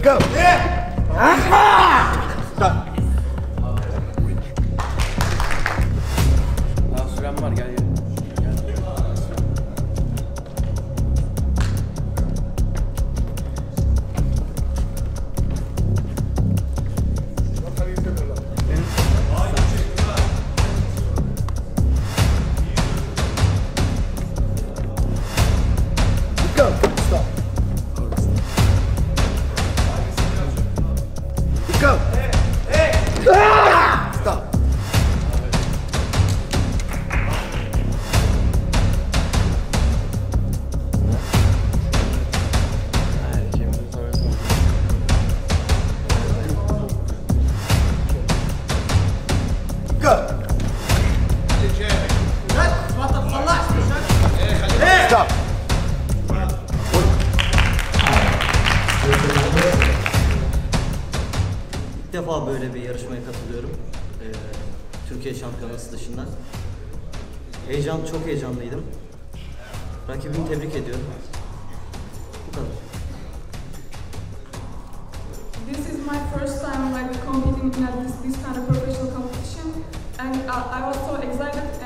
Go. Stop. Daha süren var, gel. Go. Stop. Go. Stop. Go. Stop. İlk defa böyle bir yarışmaya katılıyorum. Türkiye Şampiyonası dışında. Çok heyecanlıydım. Rakibimi tebrik ediyorum. Bu kadar. This is my first time competing in this kind of professional competition, and I was so excited